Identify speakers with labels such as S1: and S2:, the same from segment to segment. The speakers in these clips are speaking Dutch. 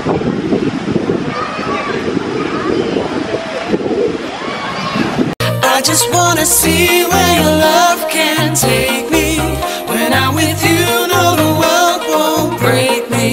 S1: I just wanna see where your love can take me. When I'm with you, no, the world won't break me.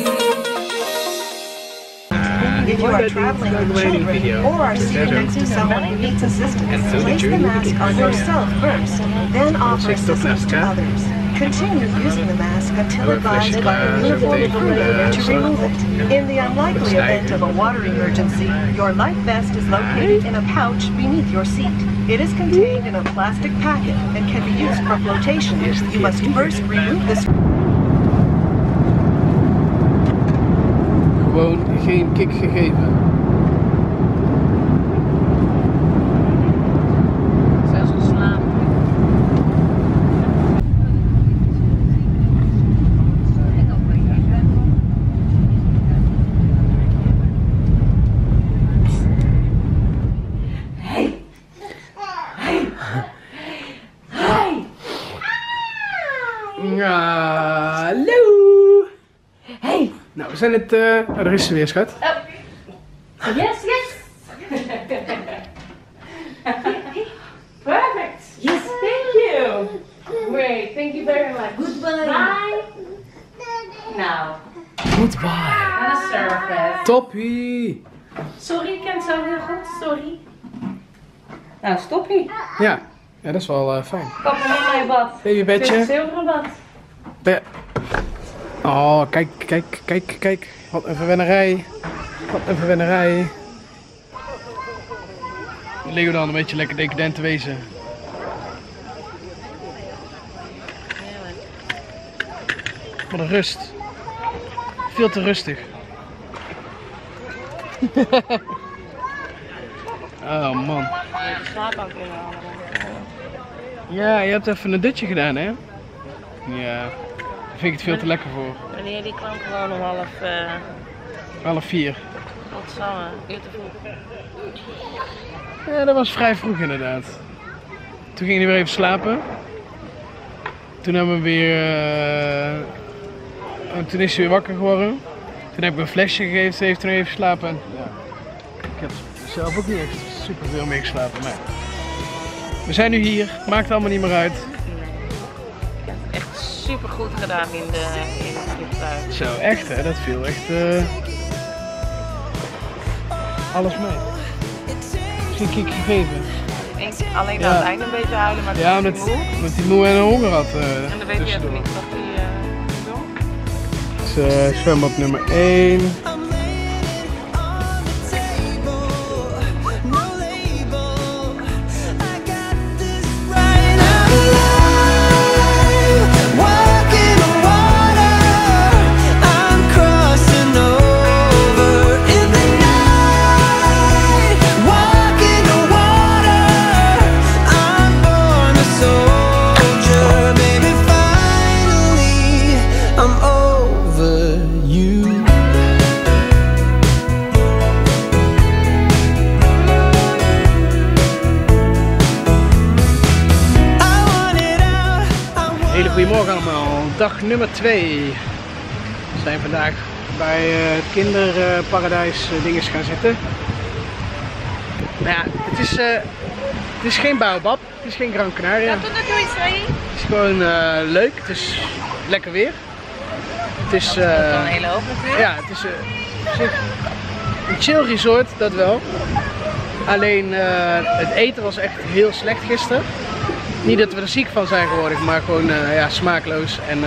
S2: If you are traveling with children or are seated next to someone who needs assistance, place the mask on yourself first, then offer assistance to others. Continue using the mask until advised by a uniformed crew to remove it. In the unlikely event of a water emergency, your life vest is located in a pouch beneath your seat. It is contained in a plastic packet and can be used for flotation. You must first remove this.
S3: Gewoon geen kick gegeven.
S4: Zelfs geslapen.
S3: Hallo!
S4: Hey!
S3: Nou, we zijn het... Oh, daar is ze weer, schat.
S4: Oh. Yes, yes! Perfect! Yes, thank you! Great, thank you very much. Goodbye! Bye! Nou,
S3: Goodbye!
S4: aan de service.
S3: Toppie!
S4: Sorry, ik ken het zo heel goed, sorry. Nou, stoppie.
S3: Ja, ja, dat is wel fijn.
S4: Kom maar in mijn bad.
S3: Babybedje.
S4: Dit is een zilveren bad.
S3: Oh, kijk, kijk, kijk, kijk. Wat een verwennerij. Wat een verwennerij. Leo dan een beetje lekker decadent te wezen. Wat een rust. Veel te rustig. Oh man.
S4: Je slaap ook inhalen.
S3: Ja, je hebt even een dutje gedaan, hè? Ja, daar vind ik het veel te lekker voor.
S4: Wanneer die kwam gewoon om
S3: Half 4.
S4: Godsamme, uur te vroeg.
S3: Ja, dat was vrij vroeg inderdaad. Toen ging hij weer even slapen. Toen hebben we weer... toen is hij weer wakker geworden. Toen heb ik een flesje gegeven, ze heeft toen even geslapen. En, ja. Ik heb zelf ook niet echt super veel mee geslapen. Maar we zijn nu hier, maakt allemaal niet meer uit.
S4: Echt super goed gedaan in het vliegtuig.
S3: Zo, echt hè, dat viel echt alles mee. Misschien kick gegeven.
S4: Alleen aan het einde een beetje huilen, maar
S3: ja, omdat hij moe en honger had.
S4: En dan weet je even niet wat hij wil.
S3: Het is zwembad nummer 1. Goedemorgen allemaal, dag nummer 2. We zijn vandaag bij het kinderparadijs dinges gaan zitten. Nou ja, het is geen Baobab, het is geen Gran Canaria.
S4: Doe dat iets mee.
S3: Het is gewoon leuk, het is lekker weer. Het is
S4: een hele hoop natuurlijk.
S3: Ja, het is een chill resort, dat wel. Alleen het eten was echt heel slecht gisteren. Niet dat we er ziek van zijn geworden, maar gewoon ja, smaakloos en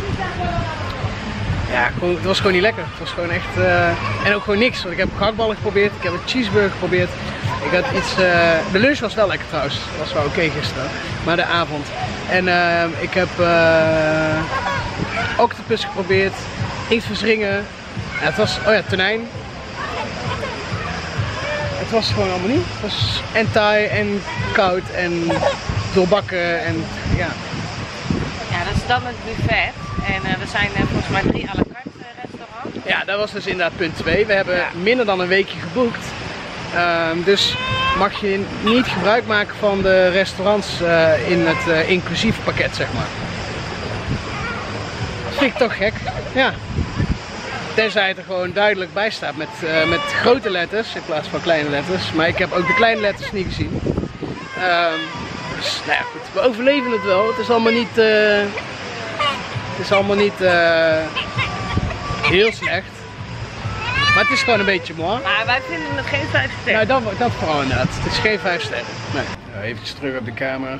S3: ja, gewoon, het was gewoon niet lekker. Het was gewoon echt en ook gewoon niks. Want ik heb gehaktballen geprobeerd, ik heb een cheeseburger geprobeerd. Ik had iets, de lunch was wel lekker trouwens, dat was wel oké gisteren, maar de avond. En ik heb octopus geprobeerd, inktvisringen. Ja, het was, oh ja, tonijn. Het was gewoon allemaal niet. Het was en taai en koud en doorbakken en ja.
S4: Ja, dat is dan het buffet. En er zijn volgens mij 3 à la carte restaurants.
S3: Ja, dat was dus inderdaad punt 2. We hebben minder dan een weekje geboekt. Dus mag je niet gebruik maken van de restaurants in het inclusief pakket, zeg maar. Dat vind ik toch gek. Ja. Tenzij het er gewoon duidelijk bij staat met grote letters in plaats van kleine letters. Maar ik heb ook de kleine letters niet gezien. Dus nou ja, goed, we overleven het wel. Het is allemaal niet, heel slecht. Maar het is gewoon een beetje mooi.
S4: Maar wij vinden het geen 5 sterren.
S3: Nou, dat vooral inderdaad. Het is geen 5 sterren. Nee. Nou, even terug op de kamer.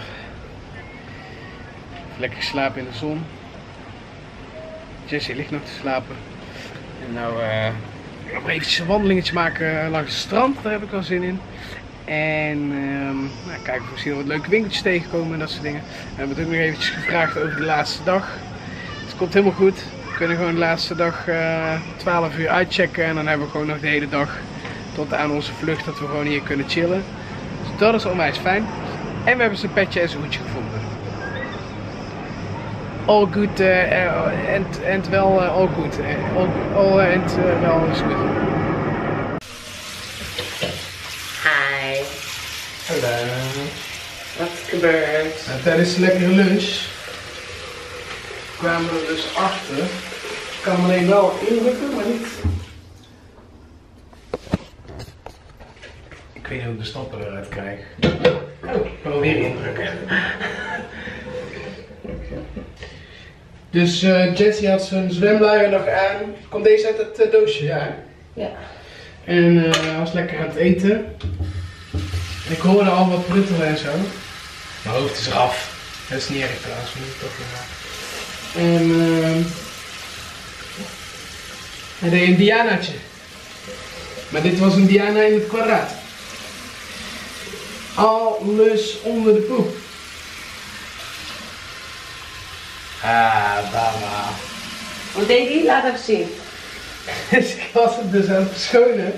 S3: Lekker slapen in de zon. Jessie ligt nog te slapen. En nou nog eventjes een wandelingetje maken langs het strand. Daar heb ik wel zin in. En nou, kijken of we misschien wat leuke winkeltjes tegenkomen en dat soort dingen. We hebben het ook nog eventjes gevraagd over de laatste dag. Dus het komt helemaal goed. We kunnen gewoon de laatste dag 12 uur uitchecken. En dan hebben we gewoon nog de hele dag tot aan onze vlucht dat we gewoon hier kunnen chillen. Dus dat is onwijs fijn. En we hebben zijn petje en zijn hoedje gevonden. All good and well, all good. All and well is good.
S4: Hi.
S3: Hallo.
S4: Wat is gebeurd?
S3: Nou, tijdens de lekkere lunch kwamen we er dus achter. Ik kan hem alleen wel indrukken, maar niet. Ik weet niet hoe ik de stappen eruit krijg. Oh, ik kan wel weer indrukken. Dus Jessie had zijn zwemluier nog aan. Komt deze uit het doosje, ja?
S4: Ja.
S3: En hij was lekker aan het eten. Ik hoorde al wat pruttelen en zo. Mijn hoofd is eraf. Dat is niet erg trouwens, moet ik toch weer. En hij deed een Dianaatje. Maar dit was een Diana in het kwadraat. Alles onder de poep. Ah, baba.
S4: Wat deed hij? Laat even zien.
S3: Dus ik was het dus aan het verschonen.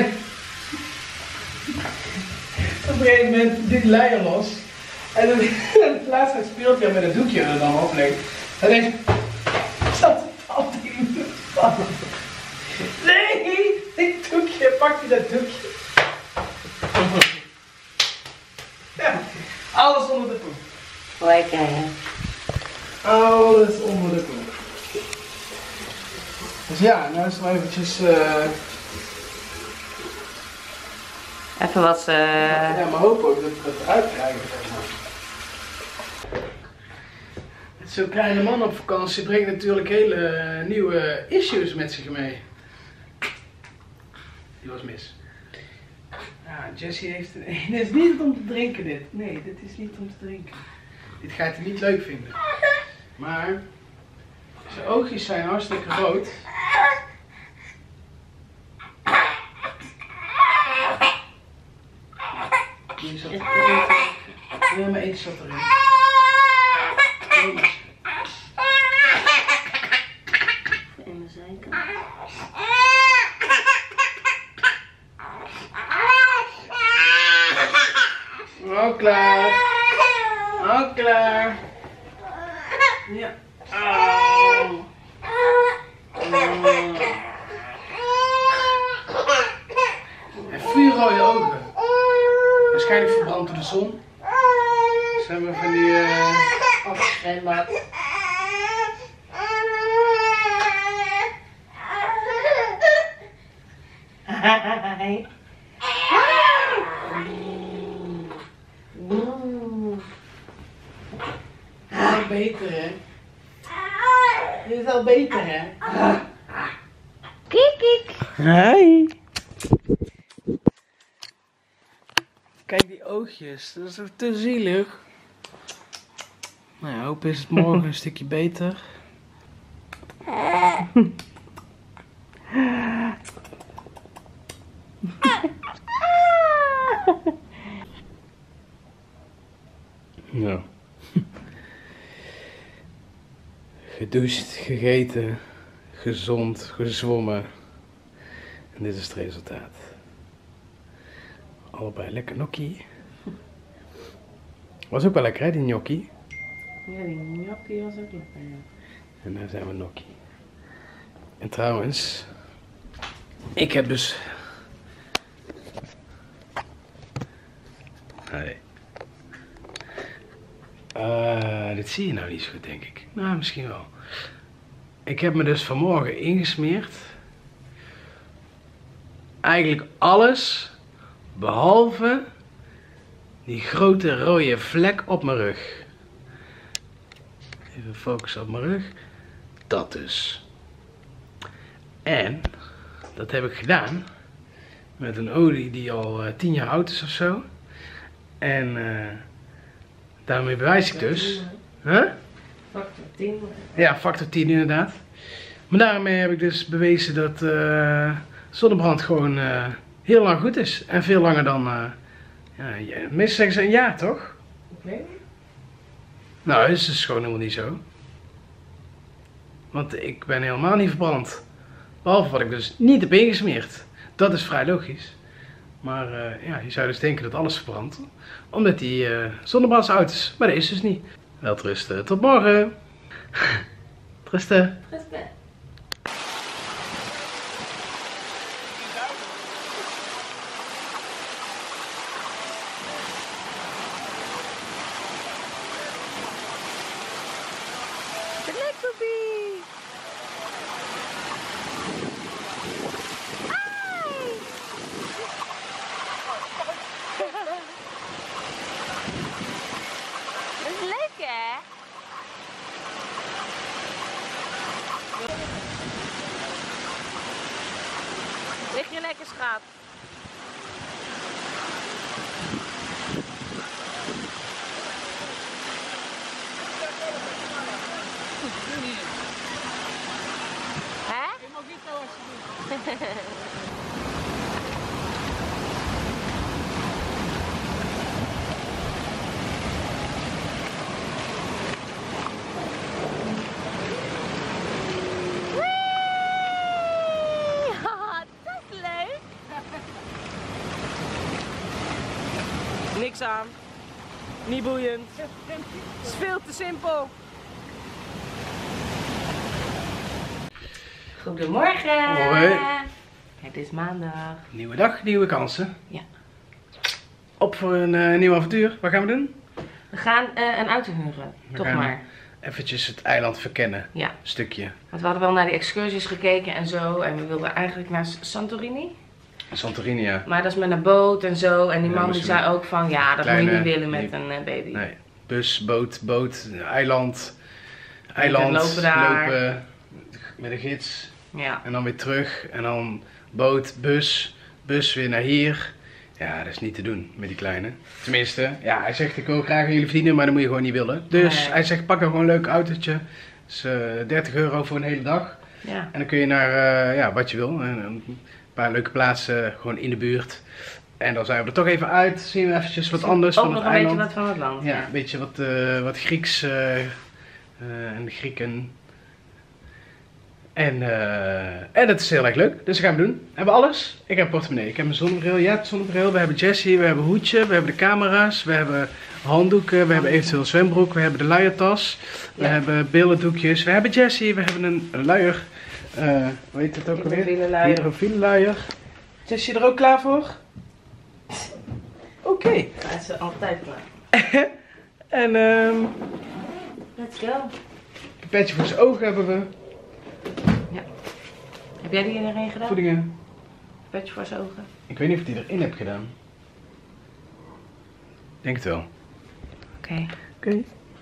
S3: Op een gegeven moment die luier los. En dan plaatst het speeltje met een doekje er dan opleggen. En dan zat het altijd in de pan. Nee, dit doekje, pak je dat doekje. Ja, alles onder de poep.
S4: Lekker hè?
S3: Alles onder de poep. Dus ja, nou is het wel eventjes...
S4: Even wat
S3: Ja, maar hoop ook dat we het eruit krijgen. Zeg maar. Zo'n kleine man op vakantie brengt natuurlijk hele nieuwe issues met zich mee. Die was mis. Ja, Jessie heeft... Dit is niet om te drinken dit. Nee, dit is niet om te drinken. Dit gaat hij niet leuk vinden. Maar... zijn oogjes zijn hartstikke rood. Die zat erin. Ja, maar eentje zat erin. Eentje.
S4: in de zijkant.
S3: Ook klaar. Ook klaar. Ja. Oh. En vuurrode ogen. Waarschijnlijk verbrand door de zon. Dus hebben we van die afgeschermd. Al beter hè? Dit is al beter hè?
S4: Kik, kik.
S3: Hi. Kijk die oogjes, dat is toch te zielig. Nou ja, hoop is het morgen een stukje beter. Nou. Gedoucht, gegeten, gezond, gezwommen. En dit is het resultaat. Allebei lekker gnocchi. Was ook wel lekker hè, die gnocchi.
S4: Ja, die gnocchi was ook lekker. Ja.
S3: En daar zijn we gnocchi. En trouwens, ik heb dus... Nee. Dit zie je nou niet zo goed denk ik. Nou, misschien wel. Ik heb me dus vanmorgen ingesmeerd eigenlijk alles behalve die grote rode vlek op mijn rug. Even focussen op mijn rug. Dat dus. En dat heb ik gedaan met een olie die al 10 jaar oud is of zo. En daarmee bewijs ik dus. Huh?
S4: Factor 10.
S3: Ja, factor 10 inderdaad. Maar daarmee heb ik dus bewezen dat zonnebrand gewoon heel lang goed is. En veel langer dan, meestal zeggen ze een jaar, toch?
S4: Ik weet niet.
S3: Nou, dat is dus gewoon helemaal niet zo. Want ik ben helemaal niet verbrand. Behalve wat ik dus niet heb ingesmeerd. Dat is vrij logisch. Maar ja, je zou dus denken dat alles verbrandt. Omdat die zonnebrand zo oud is. Maar dat is dus niet. Welterusten. Tot morgen. Rusten.
S4: Rusten. Lig je lekker, schat? Hè? Ik mag niet zo alsjeblieft. Niks aan. Niet boeiend. Het is veel te simpel. Goedemorgen.
S3: Hoi.
S4: Het is maandag.
S3: Nieuwe dag, nieuwe kansen.
S4: Ja.
S3: Op voor een nieuw avontuur. Wat gaan we doen?
S4: We gaan een auto huren. Toch maar.
S3: Eventjes het eiland verkennen.
S4: Ja.
S3: Een stukje.
S4: Want we hadden wel naar die excursies gekeken en zo. En we wilden eigenlijk naar Santorini.
S3: Santorini, ja.
S4: Maar dat is met een boot en zo. En die
S3: Ja,
S4: man die zei ook van, ja, dat moet je niet willen met een baby.
S3: Nee. Bus, boot, eiland.
S4: Lopen
S3: met een gids.
S4: Ja.
S3: En dan weer terug. En dan boot, bus weer naar hier. Ja, dat is niet te doen met die kleine. Tenminste, ja, hij zegt ik wil graag aan jullie verdienen, maar dat moet je gewoon niet willen. Dus
S4: Nee.
S3: hij zegt pak dan gewoon een leuk autootje. Dat is 30 euro voor een hele dag.
S4: Ja.
S3: En dan kun je naar ja, wat je wil. Een paar leuke plaatsen gewoon in de buurt. En dan zijn we er toch even uit. Zien we eventjes wat anders
S4: Ook
S3: van
S4: nog
S3: het
S4: een beetje
S3: eiland.
S4: wat van het land.
S3: Ja, een beetje wat Grieks en de Grieken. En dat is heel erg leuk, dus dat gaan we doen. We hebben alles. Ik heb een portemonnee, ik heb mijn zonnebril, jij hebt een zonnebril, we hebben Jessie, we hebben een hoedje, we hebben de camera's, we hebben handdoeken, we hebben eventueel een zwembroek, we hebben de luiertas, we hebben billendoekjes, we hebben Jessie, we hebben een luier, hoe heet het ook alweer?
S4: Hydrofiele luier.
S3: Hydrofiele luier. Jessie er ook klaar voor? Oké.
S4: Hij is altijd klaar.
S3: En
S4: Let's go.
S3: een petje voor zijn ogen hebben we,
S4: Ja. Heb jij die erin gedaan?
S3: voedingen.
S4: Petje voor zijn ogen.
S3: Ik weet niet of ik die erin heb gedaan. Denk het wel.
S4: Oké.
S3: Oké.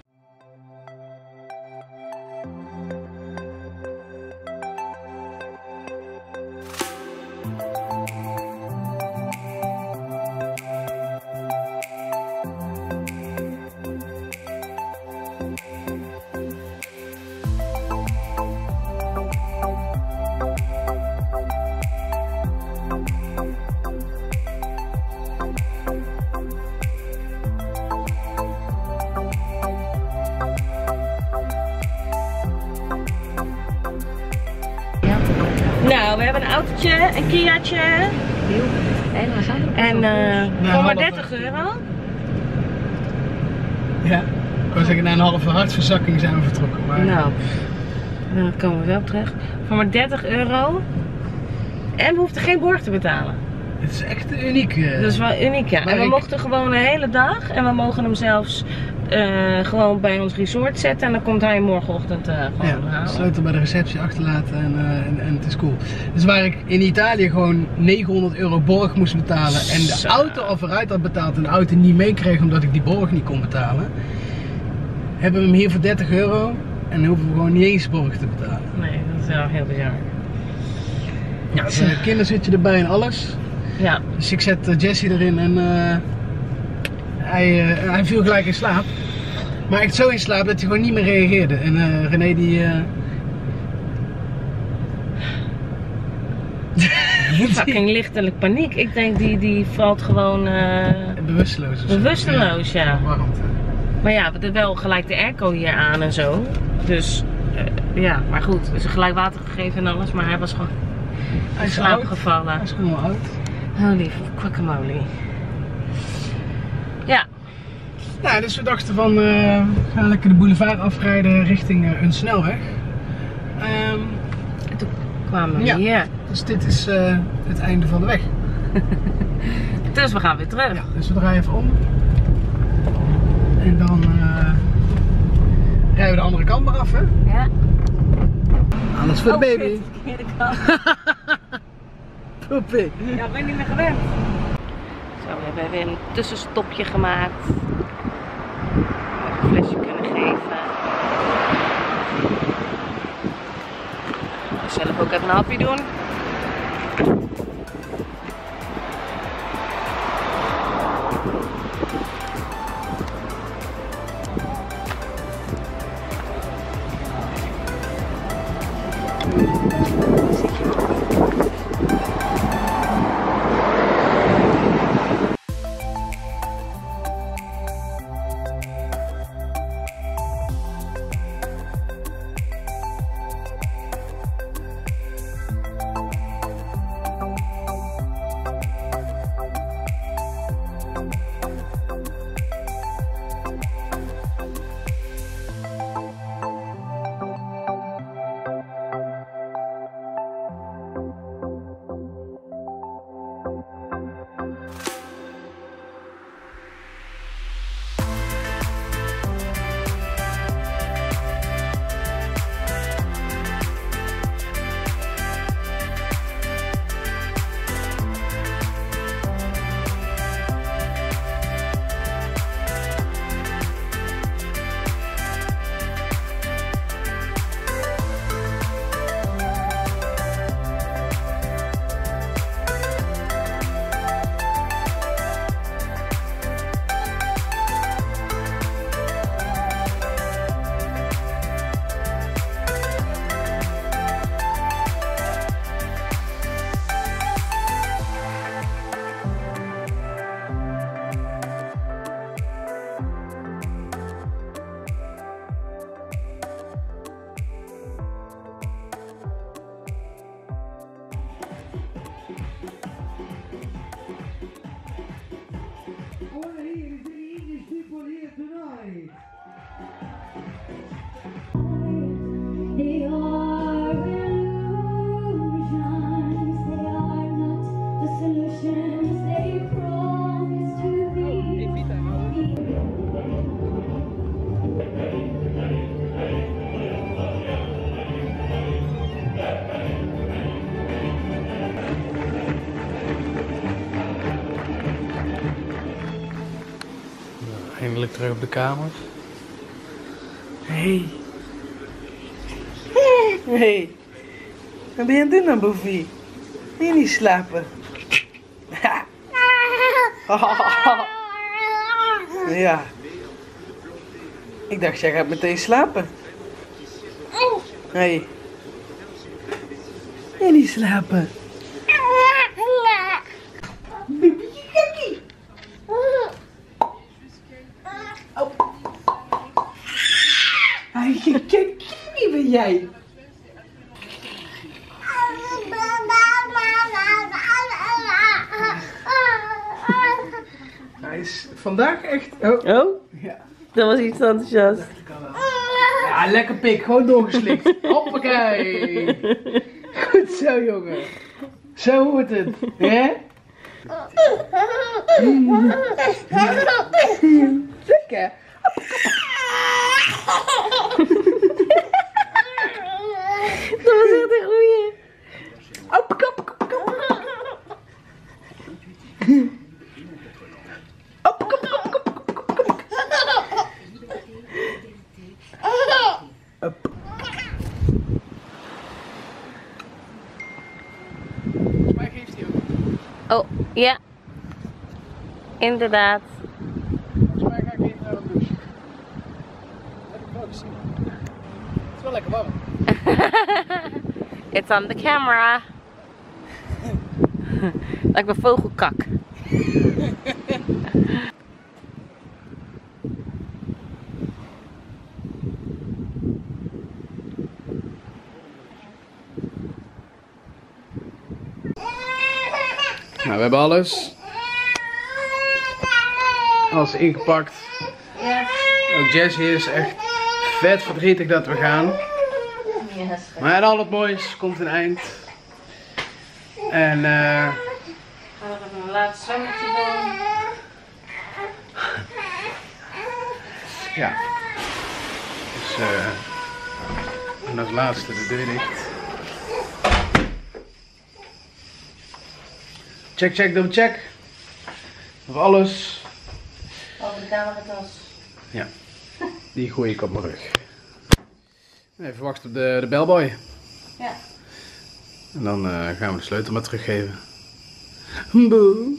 S4: Nou, we hebben een autootje, een Kia'tje. En voor maar 30 euro.
S3: Ja, ik wou zeggen na een halve hartverzakking zijn we vertrokken. Maar
S4: Nou, dan komen we wel terug. Voor maar 30 euro. En we hoefden geen borg te betalen.
S3: het is echt uniek.
S4: Dat is wel uniek, ja.
S3: Maar
S4: En we
S3: ik-
S4: mochten gewoon een hele dag. En we mogen hem zelfs gewoon bij ons resort zetten en dan komt hij morgenochtend gewoon halen.
S3: Sleutel bij de receptie achterlaten en het is cool. Dus waar ik in Italië gewoon €900 borg moest betalen en de auto al vooruit had betaald en de auto niet meekreeg omdat ik die borg niet kon betalen, hebben we hem hier voor €30 en dan hoeven we gewoon niet eens borg te betalen.
S4: Nee, dat is wel heel bizar.
S3: Ja, dus een kinderzitje erbij en alles.
S4: Ja.
S3: Dus ik zet Jessie erin en hij viel gelijk in slaap. Maar echt zo in slaap dat hij gewoon niet meer reageerde. En René die...
S4: Fucking lichtelijk paniek. Ik denk die valt gewoon...
S3: bewusteloos.
S4: Bewusteloos, ja.
S3: Warmte.
S4: Maar ja, we hebben wel gelijk de airco hier aan en zo. Dus ja, maar goed. We is gelijk water gegeven en alles. Maar hij was gewoon in slaap gevallen.
S3: Hij is gewoon wel oud.
S4: Holy guacamole. Ja.
S3: Nou, dus we dachten van, we gaan lekker de boulevard afrijden richting een snelweg.
S4: En toen kwamen we hier.
S3: Dus dit is het einde van de weg.
S4: Dus we gaan weer terug.
S3: Ja, dus we draaien even om. En dan rijden we de andere kant maar af, hè?
S4: Ja.
S3: Alles voor de baby.
S4: Shit, verkeerde kant.
S3: Poepie.
S4: Ja, ik ben niet meer gewend. Zo, we hebben weer een tussenstopje gemaakt. Een flesje kunnen geven. Zelf ook even een hapje doen.
S5: They are illusions, they are not the solutions they promise to be.
S3: Eindelijk terug op de kamer. Hey. Hey. Wat ben je aan het doen dan, Boefie? Wil je niet slapen? Ja. Ik dacht, jij gaat meteen slapen. Hey. Wil je niet slapen? Babytje gekkie. Je gekkie ben jij. Hij is vandaag echt... Oh. Ja.
S4: Dat was iets enthousiast.
S3: Ja, lekker pik. Gewoon doorgeslikt. Hoppakee. Goed zo, jongen. Zo hoort het. Hè? Lekker.
S4: Dat was echt een goeie.
S3: Volgens mij geeft hij ook.
S4: Oh, ja. Inderdaad.
S3: Volgens mij ga ik even naar de douche. Dat heb ik wel gezien. Het is wel lekker warm.
S4: It's on the camera. Lijkt me vogelkak.
S3: Nou, we hebben alles. Alles ingepakt.
S4: Yes.
S3: Ook Jessie is echt vet verdrietig dat we gaan.
S4: Yes.
S3: Maar aan al het moois komt een eind. En
S4: Gaan we even een laatste zwemmetje doen.
S3: ja. Dus en als laatste de deur dicht. Check, check, double check. Of alles.
S4: Over de cameratas.
S3: Ja. Die gooi ik op mijn rug. Even wachten op de bellboy.
S4: Ja.
S3: En dan gaan we de sleutel maar teruggeven. Boe.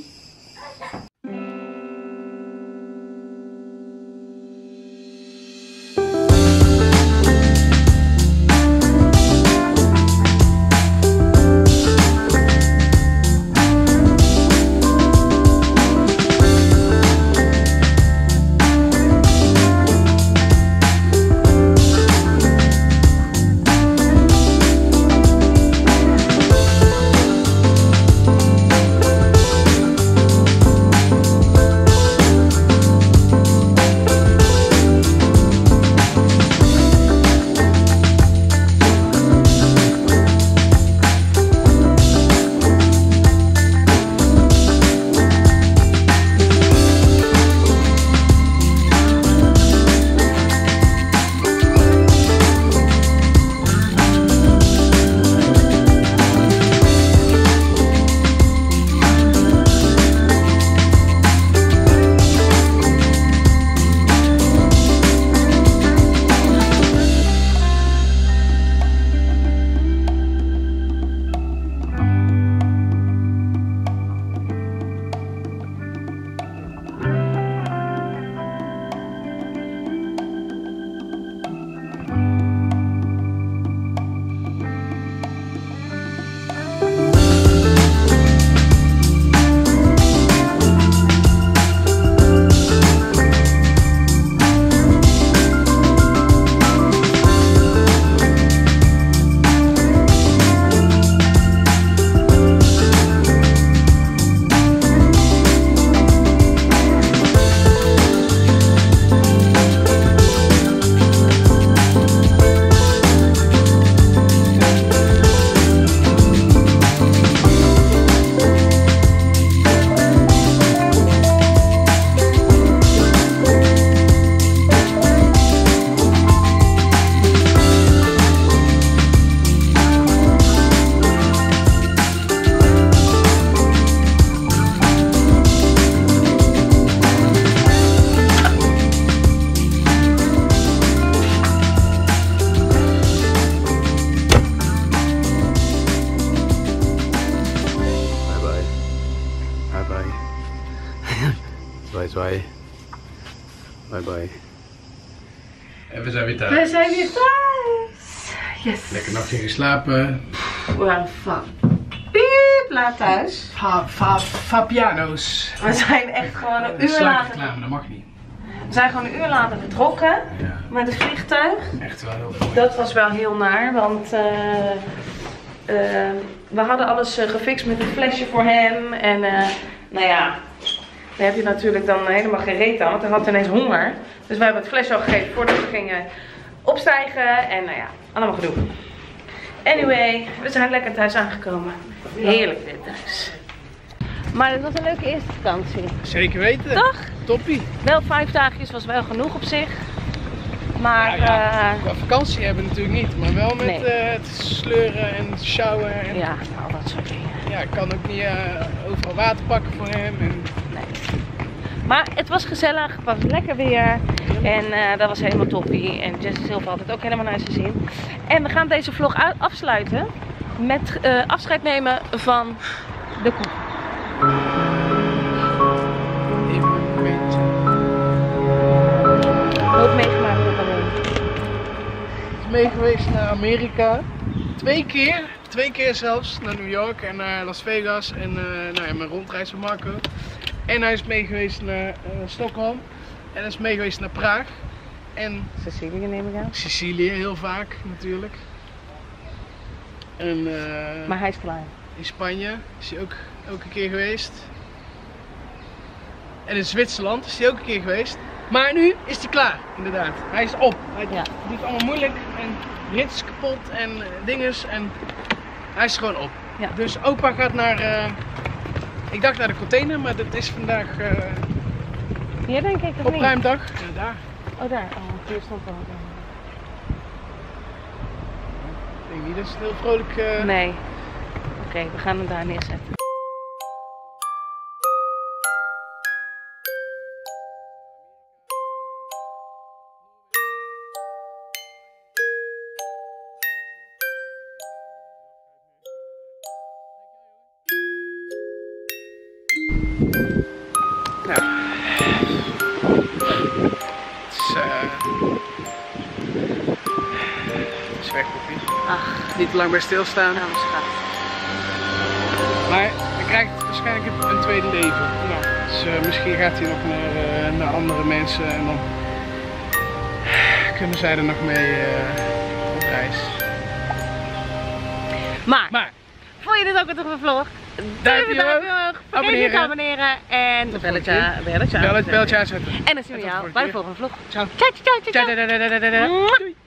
S3: Zwaai, zwaai. Bye bye. En we zijn weer thuis.
S4: We zijn weer thuis. Yes.
S3: Lekker nachtje geslapen.
S4: We waren piep laat thuis.
S3: Fabiano's.
S4: We zijn echt gewoon een uur later.
S3: Sluikreclame, dat mag niet.
S4: We zijn gewoon een uur later vertrokken
S3: Ja.
S4: met het vliegtuig.
S3: Echt wel heel veel.
S4: Dat was wel heel naar, want we hadden alles gefixt met een flesje voor hem. En nou ja, daar heb je natuurlijk dan helemaal geen reet aan, want hij had ineens honger. Dus wij hebben het flesje al gegeven voordat we gingen opstijgen. En nou ja, allemaal gedoe. Anyway, we zijn lekker thuis aangekomen. Heerlijk weer thuis. Maar het was een leuke eerste vakantie.
S3: Zeker weten.
S4: Toch?
S3: Toppie.
S4: Wel 5 dagjes was wel genoeg op zich. Maar
S3: qua vakantie hebben we natuurlijk niet, maar wel met
S4: Nee.
S3: het sleuren en sjouwen. En,
S4: ja, al dat soort dingen.
S3: ja, ik kan ook niet overal water pakken voor hem. En,
S4: Nee. Maar het was gezellig, het was lekker weer en dat was helemaal toppie. En Jess is zelf altijd ook helemaal naar zijn zin. En we gaan deze vlog afsluiten met afscheid nemen van de koe.
S3: even een beetje.
S4: Ook meegemaakt met Ballon.
S3: Ik ben mee geweest naar Amerika. 2 keer zelfs, naar New York en naar Las Vegas en nou ja, mijn rondreis van Marco. En hij is mee geweest naar Stockholm en hij is mee geweest naar Praag. En
S4: Cecilie neem ik aan.
S3: Sicilië heel vaak natuurlijk. En
S4: Maar hij is klaar.
S3: in Spanje is hij ook een keer geweest. En in Zwitserland is hij ook een keer geweest. Maar nu is hij klaar, inderdaad. Hij is op. Hij
S4: Ja.
S3: doet allemaal moeilijk en rits is kapot en dinges en hij is gewoon op.
S4: Ja.
S3: Dus opa gaat naar, ik dacht naar de container, maar dat is vandaag
S4: Hier denk ik of niet?
S3: opruimdag. Ja, daar.
S4: Oh daar, oh, hier stond wel.
S3: Ik denk niet dat het heel vrolijk...
S4: Nee. Oké, we gaan hem daar neerzetten.
S3: Nou, het is weg, Poppie.
S4: Ach,
S3: Niet te lang bij stilstaan.
S4: nou schat.
S3: Maar hij krijgt waarschijnlijk een tweede leven.
S4: Ja.
S3: Dus misschien gaat hij nog naar andere mensen en dan kunnen zij er nog mee op reis.
S4: Maar, vond je dit ook een toffe vlog?
S3: Duimpje
S4: Duimpje
S3: omhoog.
S4: omhoog, vergeet niet te
S3: Abonneren.
S4: abonneren en
S3: Tot
S4: belletje
S3: Belletje aanzetten.
S4: En dan zien we
S3: En tot
S4: jou
S3: de
S4: bij de
S3: volgende
S4: volgende vlog.
S3: Ciao.
S4: Ciao, ciao, ciao, ciao.
S3: Doei.